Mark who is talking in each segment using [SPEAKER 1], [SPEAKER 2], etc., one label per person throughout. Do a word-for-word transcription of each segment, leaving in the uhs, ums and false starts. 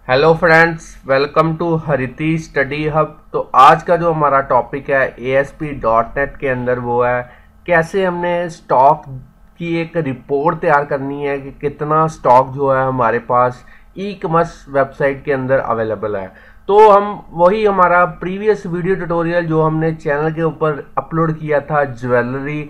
[SPEAKER 1] Hello friends, welcome to Hariti study hub. तो आज का जो हमारा टॉपिक है A S P dot net के अंदर वो है कैसे हमने स्टॉक की एक रिपोर्ट तैयार करनी है कि कितना स्टॉक जो है हमारे पास ई कॉमर्स वेबसाइट के अंदर अवेलेबल है। तो हम वही हमारा प्रीवियस वीडियो ट्यूटोरियल जो हमने चैनल के ऊपर अपलोड किया था ज्वेलरी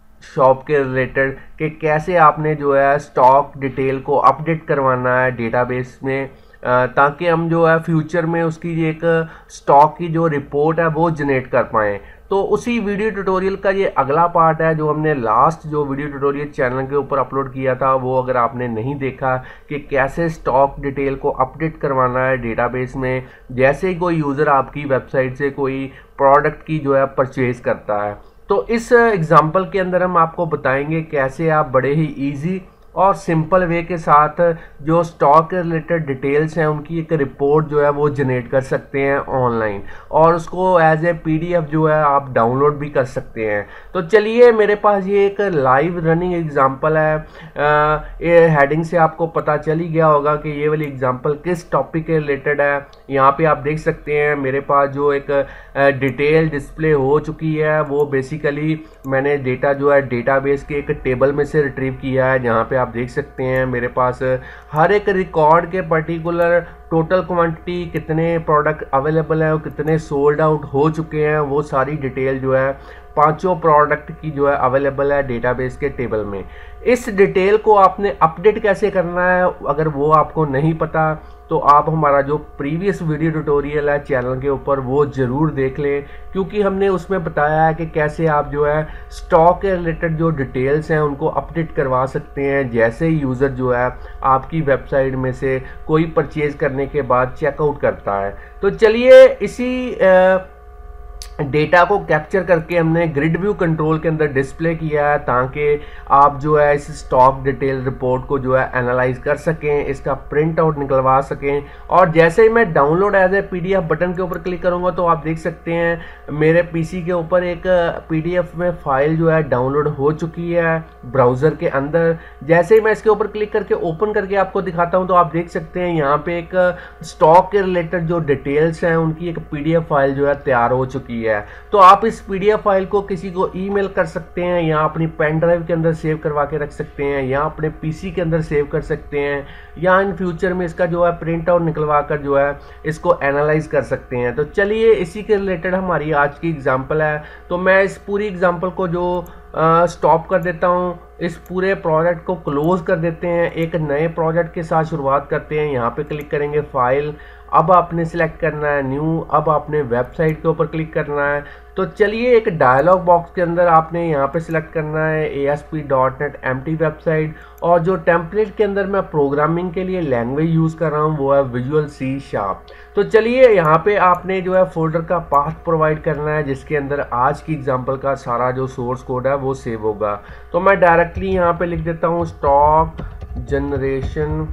[SPEAKER 1] शॉप के रिलेटेड कि कैसे आपने जो है स्टॉक डिटेल को अपडेट करवाना है डेटाबेस में, ताकि हम जो है फ्यूचर में उसकी एक स्टॉक की जो रिपोर्ट है वो जनरेट कर पाएँ। तो उसी वीडियो ट्यूटोरियल का ये अगला पार्ट है जो हमने लास्ट जो वीडियो ट्यूटोरियल चैनल के ऊपर अपलोड किया था। वो अगर आपने नहीं देखा कि कैसे स्टॉक डिटेल को अपडेट करवाना है डेटाबेस में, जैसे ही कोई यूज़र आपकी वेबसाइट से कोई प्रोडक्ट की जो है परचेज करता है, तो इस एग्जांपल के अंदर हम आपको बताएंगे कैसे आप बड़े ही इजी और सिंपल वे के साथ जो स्टॉक के रिलेटेड डिटेल्स हैं उनकी एक रिपोर्ट जो है वो जनरेट कर सकते हैं ऑनलाइन, और उसको एज ए पीडीएफ जो है आप डाउनलोड भी कर सकते हैं। तो चलिए, मेरे पास ये एक लाइव रनिंग एग्जांपल है। आ, ये हेडिंग से आपको पता चल ही गया होगा कि ये वाली एग्जांपल किस टॉपिक के रिलेटेड है। यहाँ पे आप देख सकते हैं मेरे पास जो एक डिटेल डिस्प्ले हो चुकी है वो बेसिकली मैंने डेटा जो है डेटाबेस के एक टेबल में से रिट्रीव किया है। जहाँ पे आप देख सकते हैं मेरे पास हर एक रिकॉर्ड के पर्टिकुलर टोटल क्वांटिटी, कितने प्रोडक्ट अवेलेबल है और कितने सोल्ड आउट हो चुके हैं, वो सारी डिटेल जो है पांचों प्रोडक्ट की जो है अवेलेबल है डेटाबेस के टेबल में। इस डिटेल को आपने अपडेट कैसे करना है, अगर वो आपको नहीं पता तो आप हमारा जो प्रीवियस वीडियो ट्यूटोरियल है चैनल के ऊपर वो ज़रूर देख लें, क्योंकि हमने उसमें बताया है कि कैसे आप जो है स्टॉक के रिलेटेड जो डिटेल्स हैं उनको अपडेट करवा सकते हैं जैसे ही यूज़र जो है आपकी वेबसाइट में से कोई परचेज़ करने के बाद चेकआउट करता है। तो चलिए, इसी आ, डेटा को कैप्चर करके हमने ग्रिड व्यू कंट्रोल के अंदर डिस्प्ले किया है ताकि आप जो है इस स्टॉक डिटेल रिपोर्ट को जो है एनालाइज कर सकें, इसका प्रिंट आउट निकलवा सकें। और जैसे ही मैं download as a PDF button के ऊपर क्लिक करूंगा तो आप देख सकते हैं मेरे पीसी के ऊपर एक पीडीएफ में फाइल जो है डाउनलोड हो चुकी है ब्राउज़र के अंदर। जैसे ही मैं इसके ऊपर क्लिक करके ओपन करके आपको दिखाता हूँ तो आप देख सकते हैं यहाँ पे एक स्टॉक के रिलेटेड जो डिटेल्स हैं उनकी एक पीडीएफ फाइल जो है तैयार हो चुकी है। तो आप इस पीडीएफ फाइल को किसी को ईमेल कर सकते हैं, या अपनी पेन ड्राइव के अंदर सेव करवा के रख सकते हैं, या अपने पीसी के अंदर सेव कर सकते हैं, या इन फ्यूचर में इसका जो है प्रिंट आउट निकलवा कर जो है इसको एनालाइज कर सकते हैं। तो चलिए, इसी के रिलेटेड हमारी आज की एग्जांपल है। तो मैं इस पूरी एग्जांपल को जो स्टॉप कर देता हूँ, इस पूरे प्रोजेक्ट को क्लोज कर देते हैं, एक नए प्रोजेक्ट के साथ शुरुआत करते हैं। यहाँ पे क्लिक करेंगे फाइल, अब आपने सिलेक्ट करना है न्यू, अब आपने वेबसाइट के ऊपर क्लिक करना है। तो चलिए, एक डायलॉग बॉक्स के अंदर आपने यहाँ पे सिलेक्ट करना है A S P dot net empty website, और जो टेम्पलेट के अंदर मैं प्रोग्रामिंग के लिए लैंग्वेज यूज़ कर रहा हूँ वो है विजुअल सी शार्प। तो चलिए, यहाँ पे आपने जो है फोल्डर का पाथ प्रोवाइड करना है जिसके अंदर आज की एग्जांपल का सारा जो सोर्स कोड है वो सेव होगा। तो मैं डायरेक्टली यहाँ पे लिख देता हूँ stock generation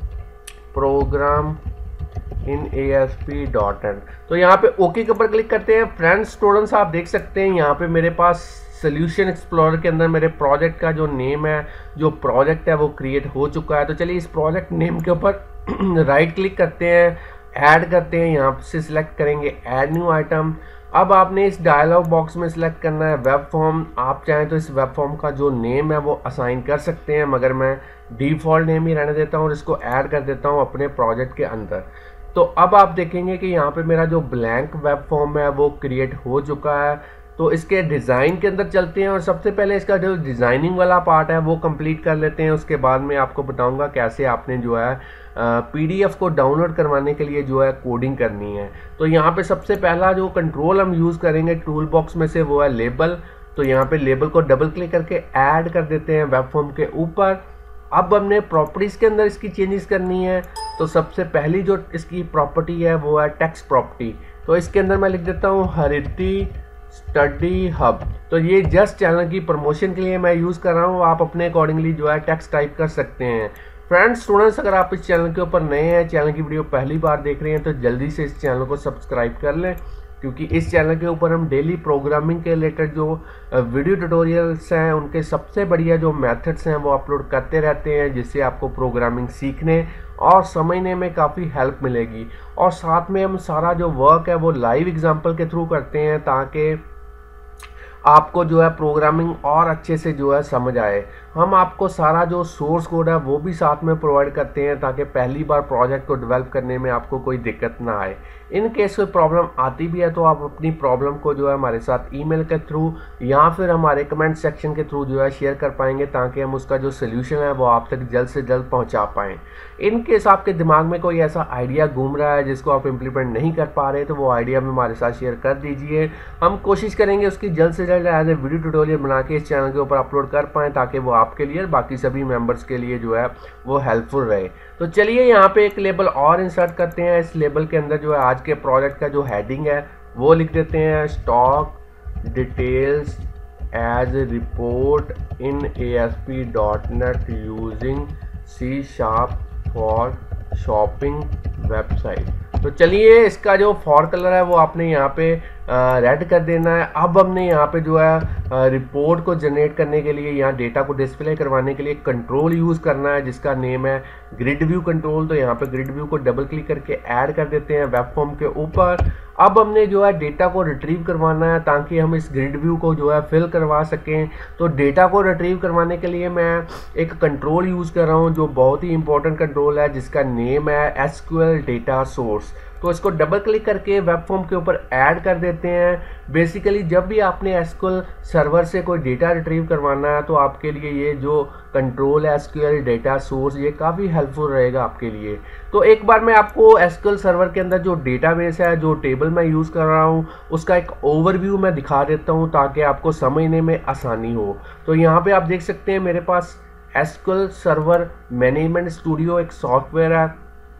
[SPEAKER 1] program in A S P dot net. तो यहाँ पे ओके के ऊपर क्लिक करते हैं। फ्रेंड्स, स्टूडेंट्स, आप देख सकते हैं यहाँ पे मेरे पास सोल्यूशन एक्सप्लोरर के अंदर मेरे प्रोजेक्ट का जो नेम है, जो प्रोजेक्ट है वो क्रिएट हो चुका है। तो चलिए, इस प्रोजेक्ट नेम के ऊपर राइट क्लिक करते हैं, ऐड करते हैं, यहाँ से सिलेक्ट करेंगे ऐड न्यू आइटम। अब आपने इस डायलॉग बॉक्स में सिलेक्ट करना है वेब फॉर्म। आप चाहें तो इस वेब फॉर्म का जो नेम है वो असाइन कर सकते हैं, मगर मैं डिफ़ॉल्ट नेम ही रहने देता हूँ और इसको ऐड कर देता हूँ अपने प्रोजेक्ट के अंदर। तो अब आप देखेंगे कि यहाँ पे मेरा जो ब्लैंक वेब फॉर्म है वो क्रिएट हो चुका है। तो इसके डिज़ाइन के अंदर चलते हैं और सबसे पहले इसका जो डिज़ाइनिंग वाला पार्ट है वो कंप्लीट कर लेते हैं। उसके बाद में आपको बताऊंगा कैसे आपने जो है पीडीएफ को डाउनलोड करवाने के लिए जो है कोडिंग करनी है। तो यहाँ पे सबसे पहला जो कंट्रोल हम यूज़ करेंगे टूल बॉक्स में से वो है लेबल। तो यहाँ पे लेबल को डबल क्लिक करके ऐड कर देते हैं वेब फॉर्म के ऊपर। अब हमने प्रॉपर्टीज़ के अंदर इसकी चेंजेस करनी है। तो सबसे पहली जो इसकी प्रॉपर्टी है वो है टेक्स्ट प्रॉपर्टी। तो इसके अंदर मैं लिख देता हूँ हरिती स्टडी हब। तो ये जस्ट चैनल की प्रमोशन के लिए मैं यूज़ कर रहा हूँ, आप अपने अकॉर्डिंगली जो है टेक्स्ट टाइप कर सकते हैं। फ्रेंड्स, स्टूडेंट्स, अगर आप इस चैनल के ऊपर नए हैं, चैनल की वीडियो पहली बार देख रहे हैं, तो जल्दी से इस चैनल को सब्सक्राइब कर लें, क्योंकि इस चैनल के ऊपर हम डेली प्रोग्रामिंग के रिलेटेड जो वीडियो ट्यूटोरियल्स हैं उनके सबसे बढ़िया जो मेथड्स हैं वो अपलोड करते रहते हैं, जिससे आपको प्रोग्रामिंग सीखने और समझने में काफ़ी हेल्प मिलेगी। और साथ में हम सारा जो वर्क है वो लाइव एग्जांपल के थ्रू करते हैं ताकि आपको जो है प्रोग्रामिंग और अच्छे से जो है समझ आए। हम आपको सारा जो सोर्स कोड है वो भी साथ में प्रोवाइड करते हैं ताकि पहली बार प्रोजेक्ट को डेवलप करने में आपको कोई दिक्कत ना आए। इन केस कोई प्रॉब्लम आती भी है तो आप अपनी प्रॉब्लम को जो है हमारे साथ ईमेल के थ्रू या फिर हमारे कमेंट सेक्शन के थ्रू जो है शेयर कर पाएंगे, ताकि हम उसका जो सोल्यूशन है वो आप तक जल्द से जल्द पहुंचा पाएँ। इन केस आपके दिमाग में कोई ऐसा आइडिया घूम रहा है जिसको आप इम्प्लीमेंट नहीं कर पा रहे तो वो आइडिया भी हमारे साथ शेयर कर दीजिए। हम कोशिश करेंगे उसकी जल्द से जल्द एज ए वीडियो ट्यूटोरियल बना के इस चैनल के ऊपर अपलोड कर पाएँ, ताकि वो आपके लिए बाकी सभी मेंबर्स के लिए जो है वो हेल्पफुल रहे। तो चलिए यहाँ पे एक लेबल और इंसर्ट करते हैं। इस लेबल के अंदर जो है आज के प्रोजेक्ट का जो हेडिंग है वो लिख देते हैं stock details as a report in A S P dot net using C sharp for shopping website. तो चलिए इसका जो फॉर कलर है वो आपने यहाँ पे रेड कर देना है। अब हमने यहाँ पे जो है रिपोर्ट को जनरेट करने के लिए, यहाँ डेटा को डिस्प्ले करवाने के लिए कंट्रोल यूज़ करना है जिसका नेम है ग्रिड व्यू कंट्रोल। तो यहाँ पे ग्रिड व्यू को डबल क्लिक करके ऐड कर देते हैं वेब फॉर्म के ऊपर। अब हमने जो है डेटा को रिट्रीव करवाना है ताकि हम इस ग्रिड व्यू को जो है फिल करवा सकें। तो डेटा को रिट्रीव करवाने के लिए मैं एक कंट्रोल यूज़ कर रहा हूँ जो बहुत ही इंपॉर्टेंट कंट्रोल है जिसका नेम है S Q L data source. तो इसको डबल क्लिक करके वेब फॉर्म के ऊपर ऐड कर देते हैं। बेसिकली जब भी आपने एस क्यू एल सर्वर से कोई डेटा रिट्रीव करवाना है तो आपके लिए ये जो कंट्रोल है S Q L data source ये काफ़ी हेल्पफुल रहेगा आपके लिए। तो एक बार मैं आपको एस क्यू एल सर्वर के अंदर जो डेटाबेस है, जो टेबल मैं यूज़ कर रहा हूँ, उसका एक ओवरव्यू मैं दिखा देता हूँ ताकि आपको समझने में आसानी हो। तो यहाँ पे आप देख सकते हैं मेरे पास S Q L server management studio एक सॉफ्टवेयर है,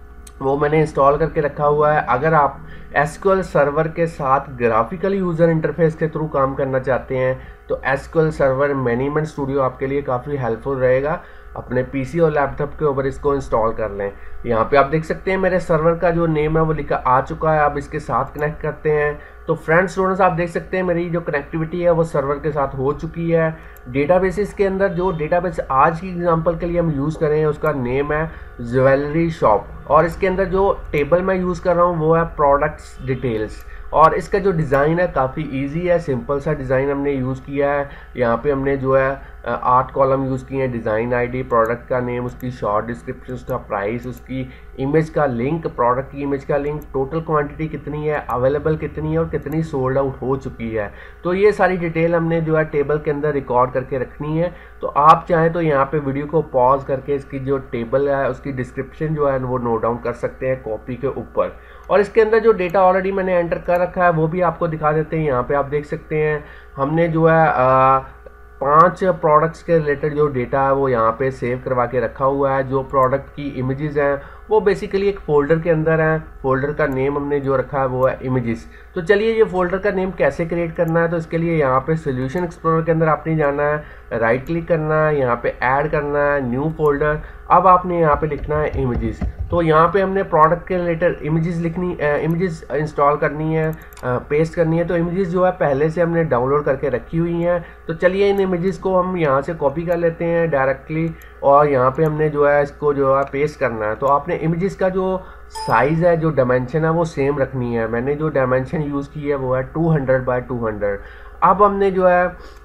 [SPEAKER 1] वो मैंने इंस्टॉल करके रखा हुआ है। अगर आप एस क्यू एल सर्वर के साथ ग्राफिकल यूज़र इंटरफेस के थ्रू काम करना चाहते हैं तो S Q L server management studio आपके लिए काफ़ी हेल्पफुल रहेगा। अपने पीसी और लैपटॉप के ऊपर इसको इंस्टॉल कर लें। यहाँ पे आप देख सकते हैं मेरे सर्वर का जो नेम है वो लिखा आ चुका है। अब इसके साथ कनेक्ट करते हैं। तो फ्रेंड्स स्टूडेंट्स आप देख सकते हैं मेरी जो कनेक्टिविटी है वो सर्वर के साथ हो चुकी है। डेटाबेसेस के अंदर जो डेटाबेस आज की एग्जांपल के लिए हम यूज़ कर रहे हैं उसका नेम है ज्वेलरी शॉप, और इसके अंदर जो टेबल मैं यूज़ कर रहा हूँ वो है प्रोडक्ट्स डिटेल्स। और इसका जो डिज़ाइन है काफ़ी इजी है, सिंपल सा डिज़ाइन हमने यूज़ किया है। यहाँ पे हमने जो है आठ कॉलम यूज़ किए हैं, डिज़ाइन आईडी, प्रोडक्ट का नेम, उसकी शॉर्ट डिस्क्रिप्शन, उसका प्राइस, उसकी इमेज का लिंक, प्रोडक्ट की इमेज का लिंक, टोटल क्वांटिटी कितनी है, अवेलेबल कितनी है और कितनी सोल्ड आउट हो चुकी है। तो ये सारी डिटेल हमने जो है टेबल के अंदर रिकॉर्ड करके रखनी है। तो आप चाहें तो यहाँ पे वीडियो को पॉज करके इसकी जो टेबल है उसकी डिस्क्रिप्शन जो है वो नोट डाउन कर सकते हैं कॉपी के ऊपर। और इसके अंदर जो डेटा ऑलरेडी मैंने एंटर कर रखा है वो भी आपको दिखा देते हैं। यहाँ पे आप देख सकते हैं हमने जो है आ, पांच प्रोडक्ट्स के रिलेटेड जो डेटा है वो यहाँ पे सेव करवा के रखा हुआ है। जो प्रोडक्ट की इमेजेस हैं वो बेसिकली एक फोल्डर के अंदर है। फोल्डर का नेम हमने जो रखा है वो है इमेजेस। तो चलिए ये फोल्डर का नेम कैसे क्रिएट करना है, तो इसके लिए यहाँ पे सोल्यूशन एक्सप्लोरर के अंदर आपने जाना है, राइट क्लिक करना है, यहाँ पे ऐड करना है न्यू फोल्डर। अब आपने यहाँ पे लिखना है इमेजेस। तो यहाँ पे हमने प्रोडक्ट के रिलेटेड इमेजेस लिखनी इमेजेस इंस्टॉल करनी है, पेस्ट करनी है। तो इमेजेस जो है पहले से हमने डाउनलोड करके रखी हुई हैं। तो चलिए इन इमेजेस को हम यहाँ से कॉपी कर लेते हैं डायरेक्टली, और यहाँ पे हमने जो है इसको जो है पेस्ट करना है। तो आपने इमेजेस का जो साइज़ है, जो डायमेंशन है वो सेम रखनी है। मैंने जो डायमेंशन यूज़ की है वो है two hundred by two hundred. अब हमने जो है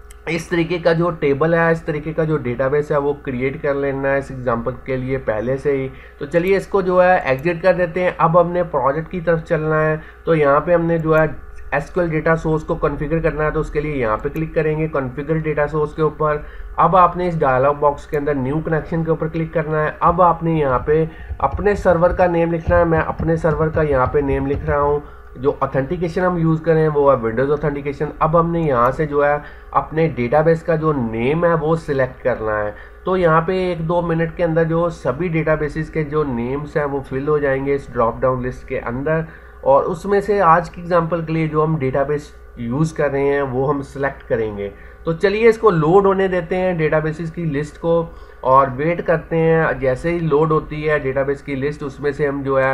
[SPEAKER 1] इस तरीके का जो टेबल है, इस तरीके का जो डेटाबेस है वो क्रिएट कर लेना है इस एग्जांपल के लिए पहले से ही। तो चलिए इसको जो है एग्जिट कर देते हैं। अब हमने प्रोजेक्ट की तरफ चलना है। तो यहाँ पे हमने जो है S Q L data source को कॉन्फ़िगर करना है। तो उसके लिए यहाँ पे क्लिक करेंगे कॉन्फ़िगर डेटा सोर्स के ऊपर। अब आपने इस डायलॉग बॉक्स के अंदर न्यू कनेक्शन के ऊपर क्लिक करना है। अब आपने यहाँ पे अपने सर्वर का नेम लिखना है। मैं अपने सर्वर का यहाँ पे नेम लिख रहा हूँ। जो ऑथेंटिकेशन हम यूज़ करें वो है विंडोज़ ऑथेंटिकेशन। अब हमने यहाँ से जो है अपने डेटाबेस का जो नेम है वो सिलेक्ट करना है। तो यहाँ पे एक दो मिनट के अंदर जो सभी डेटाबेसेस के जो नेम्स हैं वो फिल हो जाएंगे इस ड्रॉप डाउन लिस्ट के अंदर, और उसमें से आज की एग्जांपल के लिए जो हम डेटाबेस यूज़ कर रहे हैं वो हम सिलेक्ट करेंगे। तो चलिए इसको लोड होने देते हैं डेटाबेसेस की लिस्ट को, और वेट करते हैं। जैसे ही लोड होती है डेटाबेस की लिस्ट उसमें से हम जो है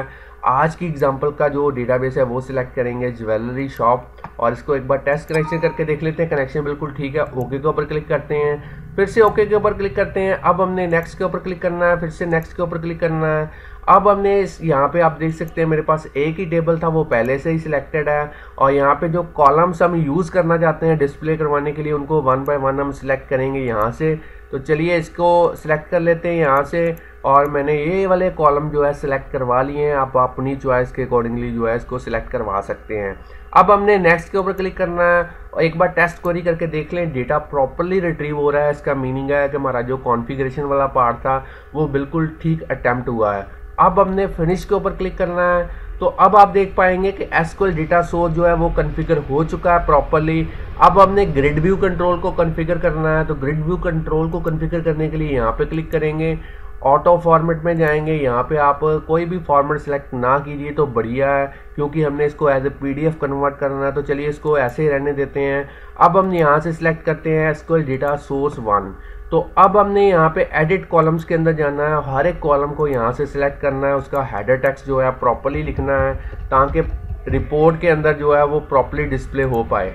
[SPEAKER 1] आज की एग्जांपल का जो डेटाबेस है वो सिलेक्ट करेंगे ज्वेलरी शॉप, और इसको एक बार टेस्ट कनेक्शन करके देख लेते हैं। कनेक्शन बिल्कुल ठीक है, ओके के ऊपर क्लिक करते हैं, फिर से ओके के ऊपर क्लिक करते हैं। अब हमने नेक्स्ट के ऊपर क्लिक करना है, फिर से नेक्स्ट के ऊपर क्लिक करना है। अब हमने इस यहाँ पे आप देख सकते हैं मेरे पास एक ही टेबल था, वो पहले से ही सिलेक्टेड है, और यहाँ पे जो कॉलम्स हम यूज़ करना चाहते हैं डिस्प्ले करवाने के लिए उनको वन बाय वन हम सिलेक्ट करेंगे यहाँ से। तो चलिए इसको सिलेक्ट कर लेते हैं यहाँ से, और मैंने ये वाले कॉलम जो है सिलेक्ट करवा लिए हैं। आप अपनी चॉइस के अकॉर्डिंगली जो है इसको सिलेक्ट करवा सकते हैं। अब हमने नेक्स्ट के ऊपर क्लिक करना है और एक बार टेस्ट क्वेरी करके देख लें डेटा प्रॉपरली रिट्रीव हो रहा है। इसका मीनिंग है कि हमारा जो कॉन्फ़िगरेशन वाला पार्ट था वो बिल्कुल ठीक अटैम्प्ट हुआ है। अब हमने फिनिश के ऊपर क्लिक करना है। तो अब आप देख पाएंगे कि एसक्यूएल डेटा सोर्स जो है वो कॉन्फ़िगर हो चुका है प्रॉपरली। अब हमने ग्रिड व्यू कंट्रोल को कॉन्फ़िगर करना है। तो ग्रिड व्यू कंट्रोल को कॉन्फ़िगर करने के लिए यहाँ पे क्लिक करेंगे, ऑटो फॉर्मेट में जाएंगे। यहाँ पे आप कोई भी फॉर्मेट सेलेक्ट ना कीजिए तो बढ़िया है, क्योंकि हमने इसको एज ए पीडीएफ कन्वर्ट करना है। तो चलिए इसको ऐसे ही रहने देते हैं। अब हम यहाँ से सिलेक्ट करते हैं एसक्यूएल डेटा सोर्स वन। तो अब हमने यहाँ पे एडिट कॉलम्स के अंदर जाना है, हर एक कॉलम को यहाँ से सिलेक्ट करना है, उसका हेडर टेक्स्ट जो है प्रॉपरली लिखना है ताकि रिपोर्ट के अंदर जो है वो प्रॉपरली डिस्प्ले हो पाए।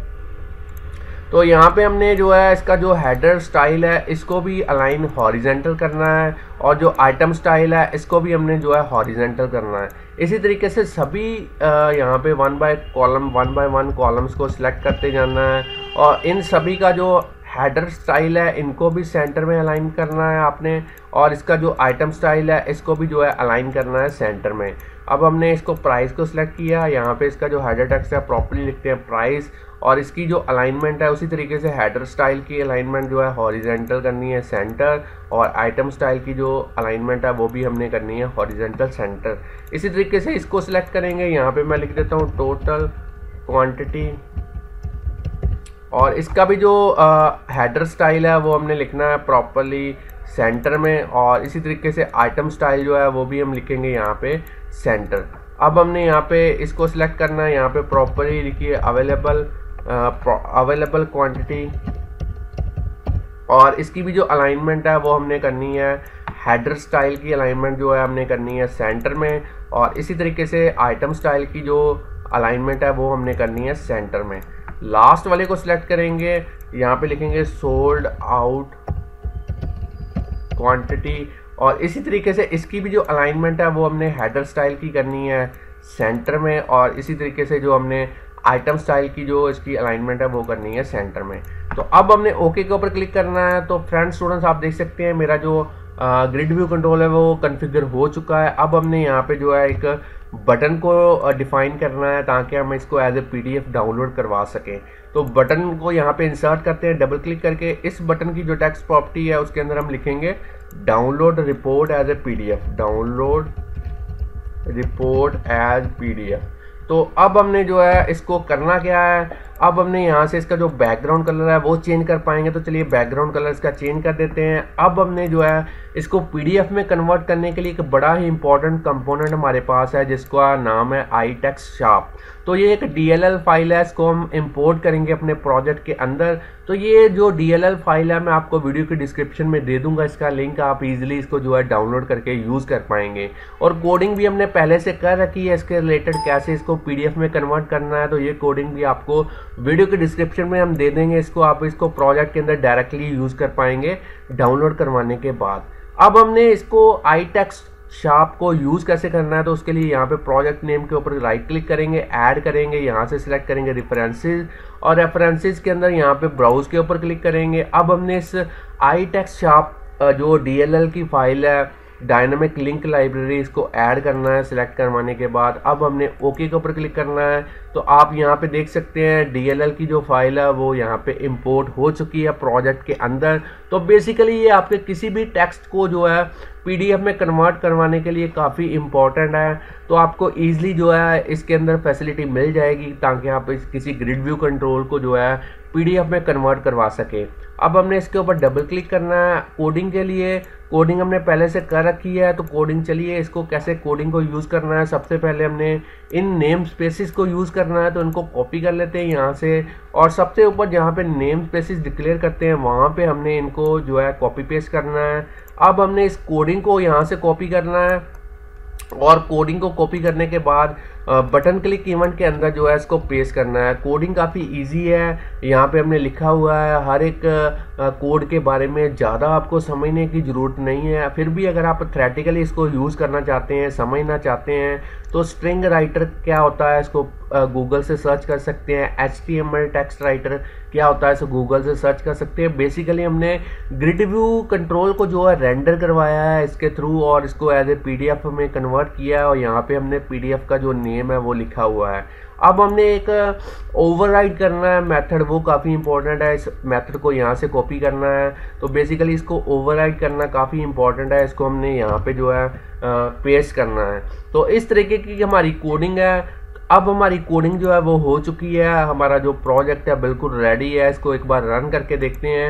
[SPEAKER 1] तो यहाँ पे हमने जो है इसका जो हेडर स्टाइल है इसको भी अलाइन हॉरिजेंटल करना है, और जो आइटम स्टाइल है इसको भी हमने जो है हॉरिजेंटल करना है। इसी तरीके से सभी यहाँ पे one by column one by one columns को सिलेक्ट करते जाना है, और इन सभी का जो हेडर स्टाइल है इनको भी सेंटर में अलाइन करना है आपने, और इसका जो आइटम स्टाइल है इसको भी जो है अलाइन करना है सेंटर में। अब हमने इसको प्राइस को सिलेक्ट किया, यहाँ पे इसका जो हेडर टेक्स्ट है प्रॉपर्ली लिखते हैं प्राइस, और इसकी जो अलाइनमेंट है उसी तरीके से हेडर स्टाइल की अलाइनमेंट जो है हॉरिजेंटल करनी है सेंटर, और आइटम स्टाइल की जो अलाइनमेंट है वो भी हमने करनी है हॉरिजेंटल सेंटर। इसी तरीके से इसको सिलेक्ट करेंगे, यहाँ पे मैं लिख देता हूँ टोटल क्वांटिटी, और इसका भी जो हेडर स्टाइल है वो हमने लिखना है प्रॉपरली सेंटर में, और इसी तरीके से आइटम स्टाइल जो है वो भी हम लिखेंगे यहाँ पे सेंटर। अब हमने यहाँ पे इसको सिलेक्ट करना है, यहाँ पे प्रॉपरली लिखिए अवेलेबल अवेलेबल क्वांटिटी, और इसकी भी जो अलाइनमेंट है वो हमने करनी है हेडर स्टाइल की अलाइनमेंट जो है हमने करनी है सेंटर में, और इसी तरीके से आइटम स्टाइल की जो अलाइनमेंट है वो हमने करनी है सेंटर में। लास्ट वाले को सिलेक्ट करेंगे, यहाँ पे लिखेंगे सोल्ड आउट क्वांटिटी, और इसी तरीके से इसकी भी जो अलाइनमेंट है वो हमने हेडर स्टाइल की करनी है सेंटर में, और इसी तरीके से जो हमने आइटम स्टाइल की जो इसकी अलाइनमेंट है वो करनी है सेंटर में। तो अब हमने ओके के ऊपर क्लिक करना है। तो फ्रेंड्स स्टूडेंट्स आप देख सकते हैं मेरा जो ग्रिड व्यू कंट्रोल है वो कॉन्फ़िगर हो चुका है। अब हमने यहाँ पे जो है एक बटन को डिफाइन करना है ताकि हम इसको एज ए पीडीएफ डाउनलोड करवा सकें। तो बटन को यहाँ पे इंसर्ट करते हैं डबल क्लिक करके। इस बटन की जो टेक्स्ट प्रॉपर्टी है उसके अंदर हम लिखेंगे download report as a PDF, download report as PDF. तो अब हमने जो है इसको करना क्या है, अब हमने यहाँ से इसका जो बैकग्राउंड कलर है वो चेंज कर पाएंगे। तो चलिए बैकग्राउंड कलर इसका चेंज कर देते हैं। अब हमने जो है इसको पीडीएफ में कन्वर्ट करने के लिए एक बड़ा ही इंपॉर्टेंट कंपोनेंट हमारे पास है जिसका नाम है आई टेक्स्ट शार्प। तो ये एक डीएलएल फाइल है, इसको हम इंपोर्ट करेंगे अपने प्रोजेक्ट के अंदर। तो ये जो डीएलएल फाइल है मैं आपको वीडियो के डिस्क्रिप्शन में दे दूंगा इसका लिंक, आप इजीली इसको जो है डाउनलोड करके यूज़ कर पाएंगे। और कोडिंग भी हमने पहले से कर रखी है इसके रिलेटेड, कैसे इसको पीडीएफ में कन्वर्ट करना है। तो ये कोडिंग भी आपको वीडियो के डिस्क्रिप्शन में हम दे देंगे, इसको आप इसको प्रोजेक्ट के अंदर डायरेक्टली यूज़ कर पाएंगे डाउनलोड करवाने के बाद। अब हमने इसको आई टेक्स्ट शार्प को यूज़ कैसे करना है, तो उसके लिए यहाँ पे प्रोजेक्ट नेम के ऊपर राइट क्लिक करेंगे, ऐड करेंगे, यहाँ से सिलेक्ट करेंगे रेफरेंसेस, और रेफरेंसेस के अंदर यहाँ पे ब्राउज के ऊपर क्लिक करेंगे। अब हमने इस आई टेक्स्ट शार्प जो डीएलएल की फाइल है डायनामिक लिंक लाइब्रेरी, इसको ऐड करना है सिलेक्ट करवाने के बाद। अब हमने ओके के ऊपर क्लिक करना है। तो आप यहाँ पे देख सकते हैं डीएलएल की जो फाइल है वो यहाँ पे इंपोर्ट हो चुकी है प्रोजेक्ट के अंदर। तो बेसिकली ये आपके किसी भी टेक्स्ट को जो है पीडीएफ में कन्वर्ट करवाने के लिए काफ़ी इम्पोर्टेंट है। तो आपको ईजिली जो है इसके अंदर फैसिलिटी मिल जाएगी ताकि आप इस किसी ग्रिड व्यू कंट्रोल को जो है पीडीएफ में कन्वर्ट करवा सके। अब हमने इसके ऊपर डबल क्लिक करना है कोडिंग के लिए। कोडिंग हमने पहले से कर रखी है, तो कोडिंग चलिए इसको कैसे कोडिंग को यूज़ करना है। सबसे पहले हमने इन नेम स्पेसिस को यूज़ करना है, तो इनको कॉपी कर लेते हैं यहाँ से, और सबसे ऊपर जहाँ पे नेम स्पेसिस डिक्लेयर करते हैं वहाँ पे हमने इनको जो है कॉपी पेस्ट करना है। अब हमने इस कोडिंग को यहाँ से कॉपी करना है और कोडिंग को कॉपी करने के बाद बटन क्लिक इवेंट के अंदर जो है इसको पेस्ट करना है। कोडिंग काफ़ी इजी है, यहाँ पे हमने लिखा हुआ है, हर एक कोड के बारे में ज़्यादा आपको समझने की ज़रूरत नहीं है। फिर भी अगर आप थ्योरेटिकली इसको यूज़ करना चाहते हैं, समझना चाहते हैं, तो स्ट्रिंग राइटर क्या होता है इसको गूगल से सर्च कर सकते हैं। H T M L text writer क्या होता है इसको गूगल से सर्च कर सकते हैं। बेसिकली हमने ग्रिड व्यू कंट्रोल को जो है रेंडर करवाया है इसके थ्रू और इसको एज ए पीडीएफ में कन्वर्ट किया है और यहाँ पे हमने पीडीएफ का जो नेम है वो लिखा हुआ है। अब हमने एक ओवरराइड करना है मेथड, वो काफ़ी इंपॉर्टेंट है। इस मेथड को यहाँ से कॉपी करना है, तो बेसिकली इसको ओवरराइड करना काफ़ी इंपॉर्टेंट है। इसको हमने यहाँ पे जो है पेस्ट करना है। तो इस तरीके की हमारी कोडिंग है। अब हमारी कोडिंग जो है वो हो चुकी है, हमारा जो प्रोजेक्ट है बिल्कुल रेडी है। इसको एक बार रन करके देखते हैं।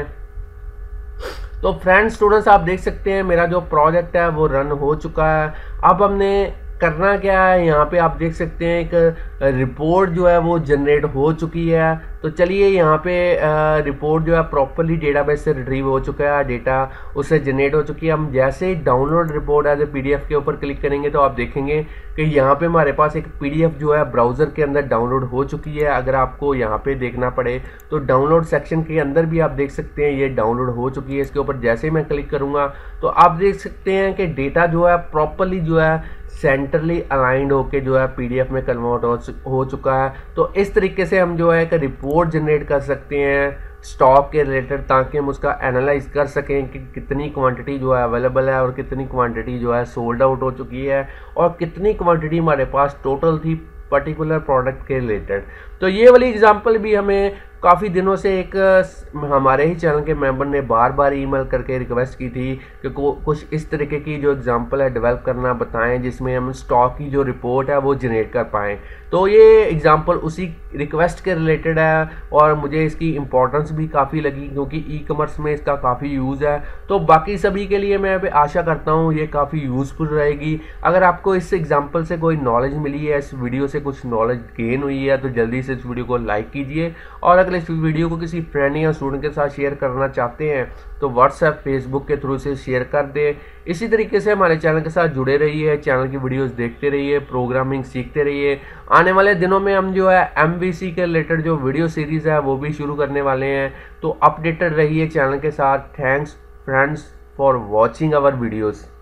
[SPEAKER 1] तो फ्रेंड्स स्टूडेंट्स आप देख सकते हैं मेरा जो प्रोजेक्ट है वो रन हो चुका है। अब हमने करना क्या है, यहाँ पे आप देख सकते हैं एक रिपोर्ट जो है वो जनरेट हो चुकी है। तो चलिए यहाँ पे रिपोर्ट जो है प्रॉपरली डेटाबेस से रिट्रीव हो चुका है, डेटा उससे जनरेट हो चुकी है। हम जैसे ही download report as a PDF के ऊपर क्लिक करेंगे तो आप देखेंगे कि यहाँ पे हमारे पास एक पीडीएफ जो है ब्राउज़र के अंदर डाउनलोड हो चुकी है। अगर आपको यहाँ पे देखना पड़े तो डाउनलोड सेक्शन के अंदर भी आप देख सकते हैं ये डाउनलोड हो चुकी है। इसके ऊपर जैसे ही मैं क्लिक करूँगा तो आप देख सकते हैं कि डेटा जो है प्रॉपरली जो है सेंटरली अलाइंड होके जो है पीडीएफ में कन्वर्ट हो, हो चुका है। तो इस तरीके से हम जो है एक रिपोर्ट जनरेट कर सकते हैं स्टॉक के रिलेटेड, ताकि हम उसका एनालाइज कर सकें कि कितनी क्वांटिटी जो है अवेलेबल है और कितनी क्वांटिटी जो है सोल्ड आउट हो चुकी है और कितनी क्वांटिटी हमारे पास टोटल थी पर्टिकुलर प्रोडक्ट के रिलेटेड। तो ये वाली एग्जांपल भी हमें काफ़ी दिनों से एक हमारे ही चैनल के मेंबर ने बार बार ईमेल करके रिक्वेस्ट की थी कि कुछ इस तरीके की जो एग्जांपल है डेवलप करना बताएं जिसमें हम स्टॉक की जो रिपोर्ट है वो जनरेट कर पाएँ। तो ये एग्जांपल उसी रिक्वेस्ट के रिलेटेड है और मुझे इसकी इम्पोर्टेंस भी काफ़ी लगी क्योंकि ई कॉमर्स में इसका काफ़ी यूज़ है। तो बाकी सभी के लिए मैं आशा करता हूँ ये काफ़ी यूज़फुल रहेगी। अगर आपको इस एग्जांपल से कोई नॉलेज मिली है, इस वीडियो से कुछ नॉलेज गेन हुई है, तो जल्दी से इस वीडियो को लाइक कीजिए और अगर इस वीडियो को किसी फ्रेंड या स्टूडेंट के साथ शेयर करना चाहते हैं तो व्हाट्सएप फेसबुक के थ्रू से शेयर कर दें। इसी तरीके से हमारे चैनल के साथ जुड़े रहिए, चैनल की वीडियोस देखते रहिए, प्रोग्रामिंग सीखते रहिए। आने वाले दिनों में हम जो है एमवीसी के रिलेटेड जो वीडियो सीरीज़ है वो भी शुरू करने वाले हैं। तो अपडेटेड रहिए चैनल के साथ। Thanks friends for watching our videos.